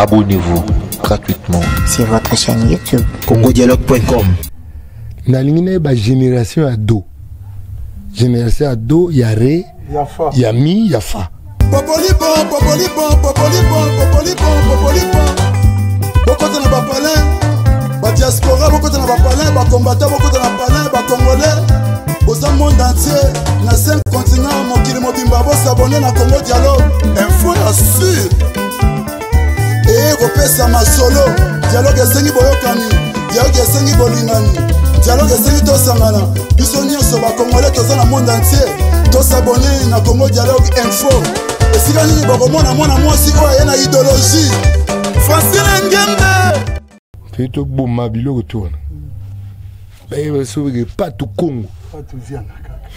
Abonnez-vous gratuitement sur votre chaîne YouTube congodialogue.com. Nalingi ba génération ado. Génération ado, il y a Ré, il y a Mi, il y a Fa. Popolipon, popolipon, popolipon, popolipon, popolipon. Beaucoup de nos palais, ba diaspora, beaucoup de nos palais, ba combattants, beaucoup de nos palais, ba congolais. Au monde entier, na 5 continents, mon kili mobimba, bo s'abonner na Congo Dialogue. Info ya sûr. Et repesa ma solo. Dialogue esengi boyokani, dialogue esengi bolingani, dialogue esengi tosangana. Biso nyonso ba congolais toza na monde entier. To s'abonner na Congo Dialogue Info. Et si la ligne bakomona mwana mwasi oyo ye na idéologie. Francine Ngembe. Fito boma biloko tona. Baye basobe pas tout Congo. Pas tout viande.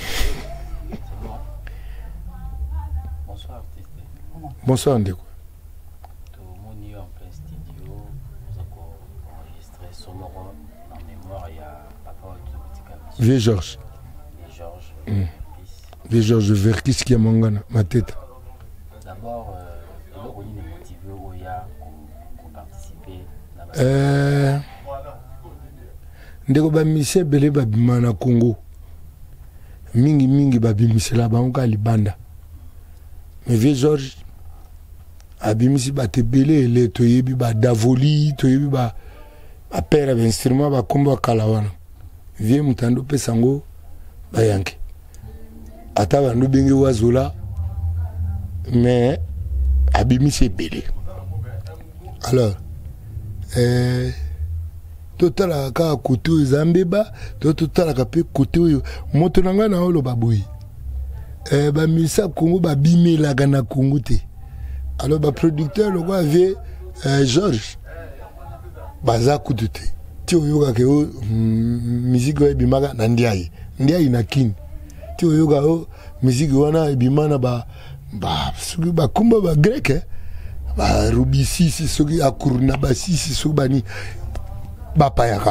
Bonsoir artiste. Bonsoir Ndeko. Tout le monde est en plein studio. Nous avons enregistré sonore en mémoire. Il y a Papa Otu Vieux Georges. Georges. Vieux Georges Verkis qui est mangana, ma tête. D'abord, on est motivé pour participer. Ndeko ba mise bele ba bimana Congo. Mingi ba bimisela ba onka libanda. Mais Vieux Georges abimisi ba te belé le toyebi ba davoli, toyebi ba père ba instrument ba kombo kalawana. Vieux mutando pesango ba yanke. Ata ba no bengi wazola mais abimisi belé. Alors total ka côté Zambeba, total ka pe côté moto nanga na olo baboyi. Ba misa Congo ba bimela gana Congo te. Alors ba producteur le quoi avait Georges baza kutute. Ti oyoga ke musique wa bimaga na ndiayi. Ndiayi na kin. Ti oyoga musique wana bimana ba sugi ba kumba ba grec ba rubisi si sugi akurna ba si subani bapayaka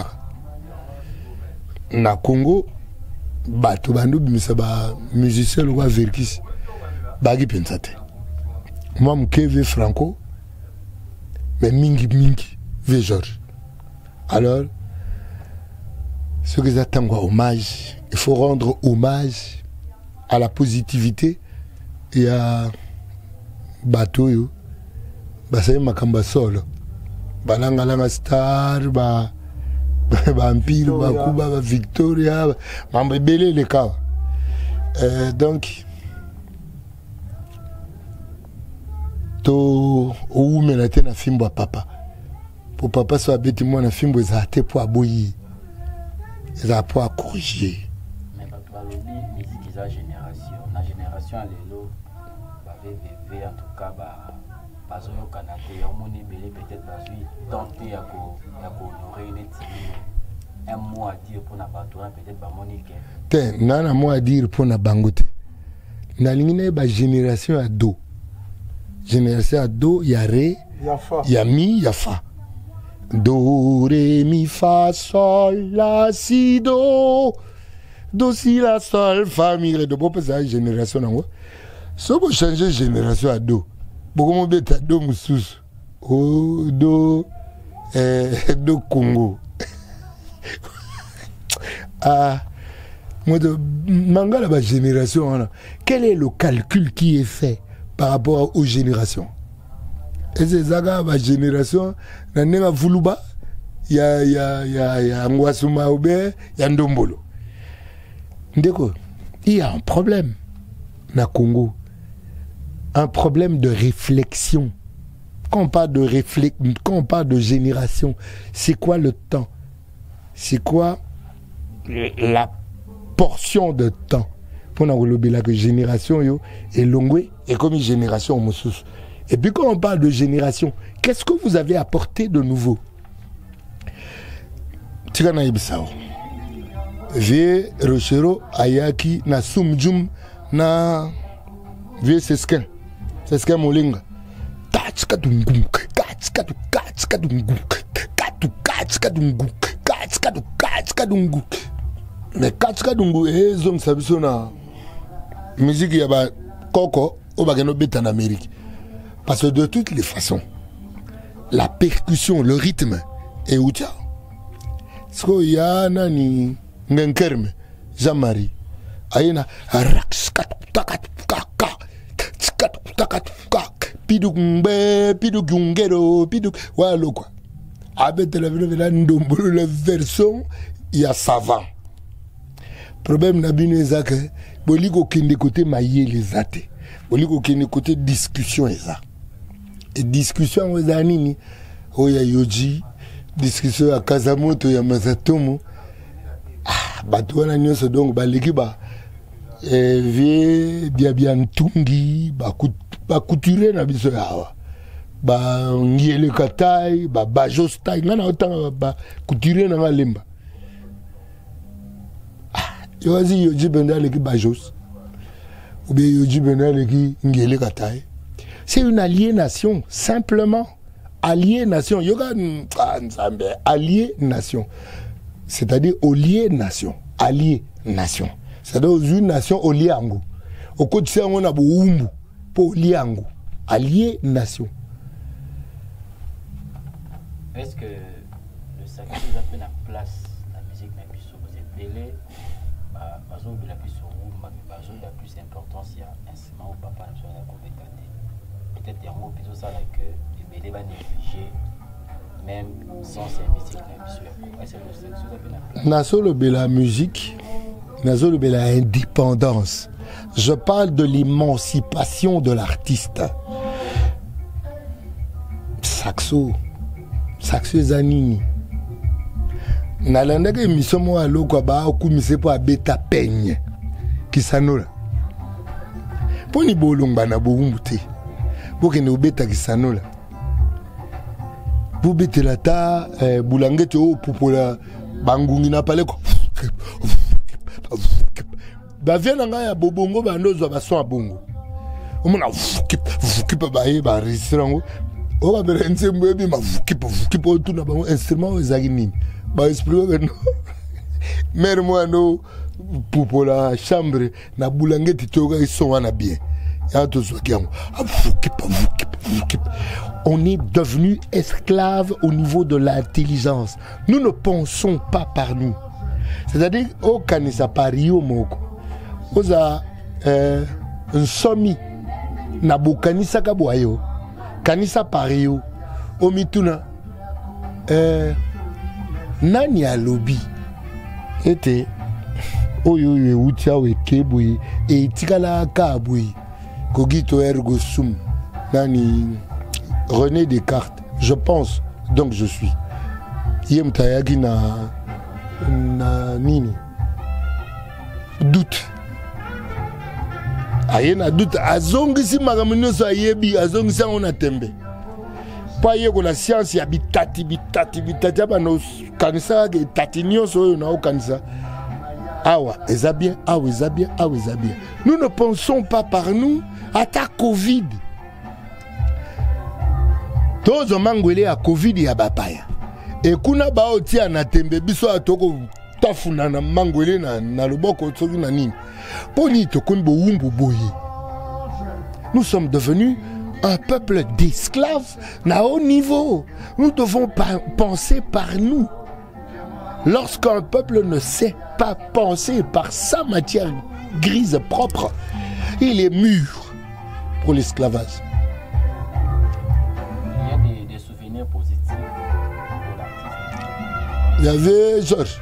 na Congo bato bandu bimisa ba musicien le roi Verkis bagi pensate moi mkeve Franco mais mingi Vieux Georges. Alors ce que j'attends hommage, il faut rendre hommage à la positivité et à bato yo basaye makamba solo balanga star ba Empire, Cuba, Victoria, mambe belé les cas. Donc, to ou menate na fimbo papa. Pour papa soit bêti moi na fimbo zate pour aboyer. Ça pour corriger. Mais papa le musique is a génération. La génération lelo va vivre en tout cas bazo yo kanate ya moni belé peut-être bazui tenter ya ko honorer les un mot à dire pour na bato peut-être ba monique. Te nana mot à dire pour na bangote. Na lingine ba génération ado. Génération ado ya Ré, ya Mi, ya Fa. Do ré mi fa sol la si do. Do si la sol fa mi ré. De bon ça génération nango. So bo changer génération ado. Beaucoup de bêta do musus. Oh do do Congo. Moi de manga la génération. Quel est le calcul qui est fait par rapport aux générations? Et c'est ça la génération. Nanema Vuluba, ya Ngwasuma Obe, ya Ndombolo. Ndeko, il y a un problème na Congo. Un problème de réflexion. Quand on parle de génération, c'est quoi le temps? C'est quoi la portion de temps? Pour nous la génération yo et longwe et comme une génération moussous. Et puis quand on parle de génération, qu'est-ce que vous avez apporté de nouveau? Tigana ibisao. Vie Rochero Ayaki na Sumjum na Vie Sesken. Sesken Molinga. Katskadunguk. Katskadunguk. Katskadunguk. Mais Katskadunguk et Zom Sabisona. Musique yaba Koko au bagano bête en Amérique. Parce que de toutes les façons, la percussion, le rythme et outia. Ce qu'il y a nani ngenkerme Jean-Marie. Ayena piduk mbe piduk yungero piduk walo quoi. Avec la version il y a savant. Problème na bino ezaka boliko kende côté maye les athées. Boliko kende côté discussion eza. Et discussion eza nini? Oya yoji discussion ya Kazamoto ya Mazatomo. Ah bato wana nyonso donc baleki ba vie bien ntungi ba couture na biso yawa. Ba ngiele katai ba bajo style ngana otanga ba couture na ngalemba. Yozi yoji benda leki bajos. Ou bien yoji benda leki ngiele katai. C'est une aliénation, simplement. Aliénation. Yoga aliénation. C'est-à-dire aliénation. Aliénation. C'est-à-dire une nation oliango. Au quotidien, on a boumbu pour oliango. Aliénation. Est-ce que le sacrifice a pris la place la musique n'a plus sur vous épelés, la plus sur vous, la plus importance, il y a un instrument ou papa n'a pas compétent. Peut-être qu'il y a un mot plutôt ça que les bébés va négliger même sans ces musiques n'a plus sur. Est-ce que le sacrifice a pris la place? Nasolo la musique, Nasolo la indépendance. Je parle de l'émancipation de l'artiste. Saxo zanini. Nalanda ke misomo alo kwa ba ku misepo abeta peigne. Kisanola. Poni bolongba na boumbuté. Boke ne obeta kisanola. Bubete la ta boulangete o popola bangungi na pale ko. Ba viena nga ya bobongo ba ndozo ba son bongo. Omona vukipa ba ye ba restaurango. On va faire un instrument qui peut tout n'importe instrument ezagini. Bah expliquer que non. Mère moi no pour la chambre na boulangeti toga ils sont en bien. Ya to so kiam. On est devenu esclave au niveau de l'intelligence. Nous ne pensons pas par nous. C'est-à-dire au kanisa pario moko. Oza un somi na bokanisa kabwayo. Kanisa pario omituna nani a lobby était oyo utia wekebwe e tikala kabwe kogito ergo sum nani René Descartes je pense donc je suis yem tayagi na nini doute ayena doute azongisi makambo so ayebi azongisi on a tembe pa yeko la science ya bitati ba no kanisa ke tatinyo so na o kanisa awa ezabien nous ne pensons pas par nous à ta covid tozo mangwele ya covid ya bapaya e kuna ba otia na tembe biso atoko tafuna na mangwele na loboko tsoki na nini poni to kon bo wumbu boye. Nous sommes devenus un peuple d'esclaves à haut niveau. Nous devons penser par nous. Lorsqu'un peuple ne sait pas penser par sa matière grise propre, il est mûr pour l'esclavage. Il y a des souvenirs positifs pour l'artiste. Il y avait Georges.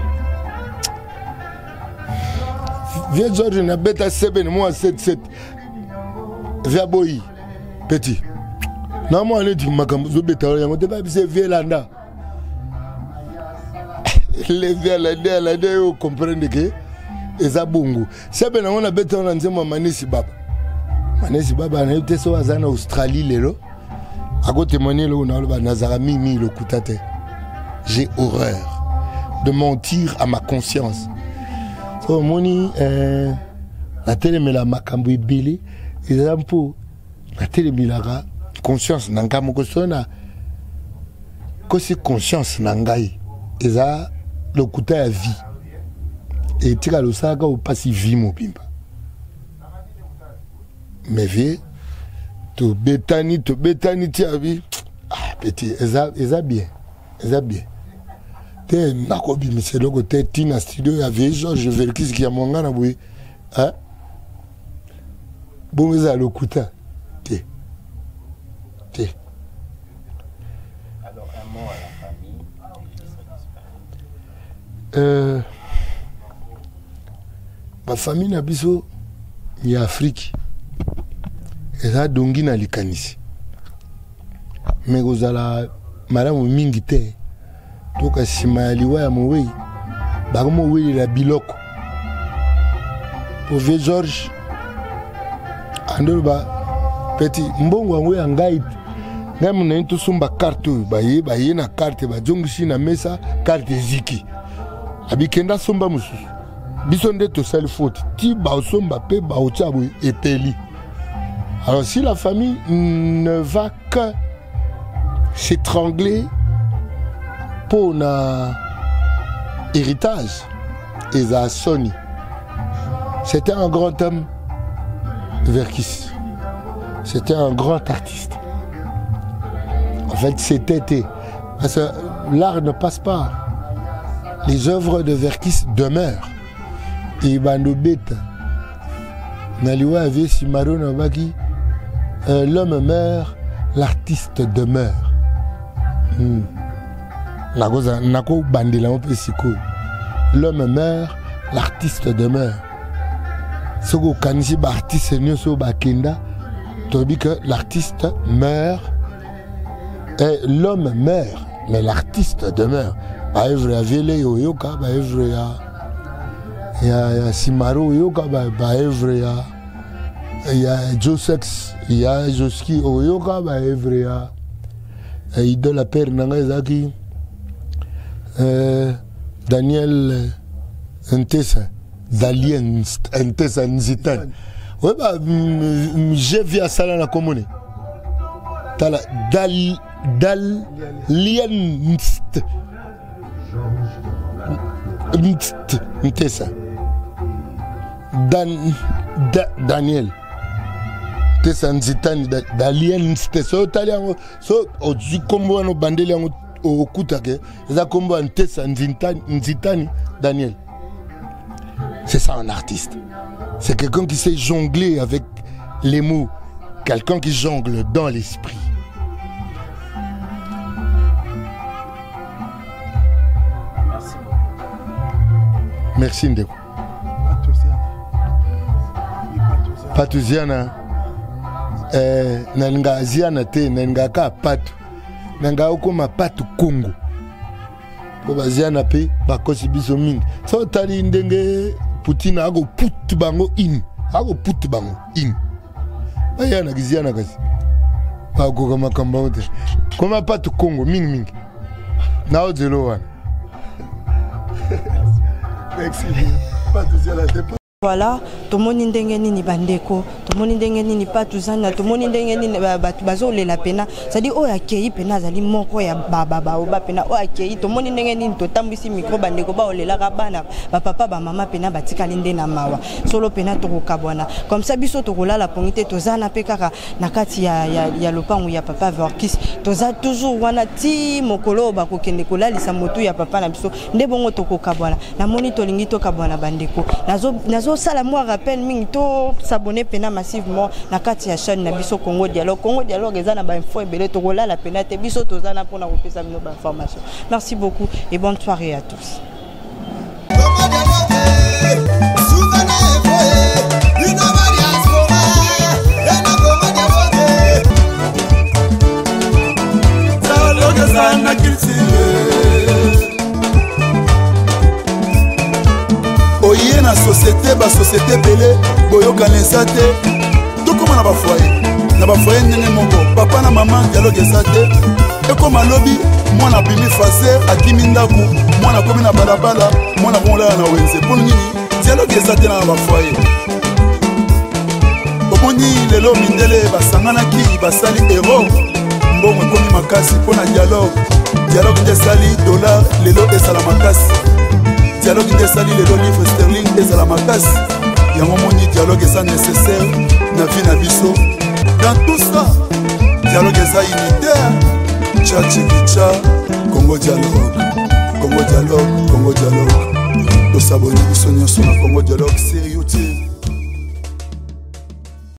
Viens Georges n'a bêta 7 moi 7. Via boy petit. Non moi on dit makambo zo bêta ya mo te ba bise vie landa. Les vie landa yo comprendre que eza bongo. Sebe na on a bêta on nzema Manesi Baba. Manesi Baba na yote so azana Australie lelo. A ko témoigner lo na ba Nazara mimi le kutate. J'ai horreur de mentir à ma conscience. So moni la télé me la makambo ebele exemple la télé milaka conscience nanga moko sona ko si conscience nangai eza lokuta ya vie et tika lo saka o pasi vie mobimba mais vie to betani ti abi petit eza bien te nakobimisa eloko te ntina studio ya vie George Verkis ya mongana boye bongo eza lokuta te. Alors un mot à la famille. Ma famille na biso ya Afrique eza dongi na likanisi me kozala malamu mingi te toka nsima ya liwa ya mowei bakomowelela biloko po vie George andoloba peti mbongo yango ya ngai mona ni tosomba karte oyo baye na karte bazongisi na mesa karte eziki abikenda somba mosusu biso nde tosali faute ti baosomba mpe baotya boye epeli. Alors si la famille ne va que s'étrangler pour un héritage, eza soni. C'était un grand homme, Verkis. C'était un grand artiste. En fait, c'était... Parce que l'art ne passe pas. Les œuvres de Verkis demeurent. Et Bandobeta, Naliwa avait Simaro Nabaki, l'homme meurt, l'artiste demeure. L'homme meurt, l'artiste demeure. Ce que kanisi ba artiste nyoso ba kenda, tu dis que l'artiste meurt, et l'homme meurt, mais l'artiste demeure. Ba œuvre ya Vele Oyoka, ba œuvre ya Simaro Oyoka, ba œuvre ya Josex, ya Joski Oyoka, ba œuvre ya idole la père nanga ezaki Daniel Ntesa Dalien Ntesa Nzitani. Ouais bah j'ai vu à ça la commune. Tala Dalien Ntesa Daniel Ntesa Nzitani Dalien Ntesa Italian so ozi kombo no bandeli yango okutake eza kombo Ntesa Nzitani Daniel. C'est ça un artiste. C'est quelqu'un qui sait jongler avec les mots, quelqu'un qui jongle dans l'esprit. Merci beaucoup. Merci Ndeko. Patuziana nanga aziana te nanga ka patu nanga okoma patu Congo po baziana pe bakosi biso mingi so tali ndenge Poutine ago put bango in bayana kiziana kasi bako kama kamba wote koma patu Congo mingi nao zelo wana. Merci Patuziana te. Voilà, tout le monde ndenge nini bandeko, tout le monde ndenge nini patuzana, tout le monde ndenge nini bazole la pena. Ça dit oh akei pena zali moko ya baba ba pena oh akei tout le monde ndenge nini to tambisi micro bandeko ba olela ka bana ba papa ba mama pena batika linde na mawa. Solo pena to kabwana. Comme ça biso to kolala pongite to zana pe kaka na kati ya lopangu ya papa Verkis. To za toujours wana ti mokolo ba ko kende kolalisa motu ya papa na biso. Nde bongo to kabwana. Na moni to lingi to kabwana bandeko. Nazo sala moi rappel mingi to s'abonner pena massivement na kati ya chaîne na biso Congo Dialogue eza na ba info ebele to kola la pena te biso to zana pona ko pesa bino ba information. Merci beaucoup et bonne soirée à tous. Oye na société ba société belé boyoka nesate to koma na ba foyer ndenge moko papa na maman dialogue esate ekoma lobi mwana bimi faser akimi ndaku mwana komi na balabala mwana kongola na wenze pour nini dialogue esate na ba foyer omoni lelo mindele basanganaki basali hero mbongo ekomi makasi mpona dialogue nde esali dollar lelo esala makasi dialogue de sali le livre sterling et la makasi yango moni dialogue est nécessaire na vie na biso dans tout ça dialogue est unitaire Tchachikicha, Congo Dialogue, Congo Dialogue, Congo Dialogue. Nous s'abonnons, nous sommes sur Congo Dialogue sérieux.